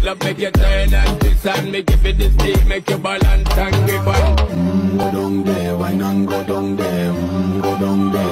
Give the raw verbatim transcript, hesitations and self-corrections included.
sweet love make you turn and twist and me give it this beat, make you balance and grip on. Mm, go down there, why not go down there? Mm, go down there.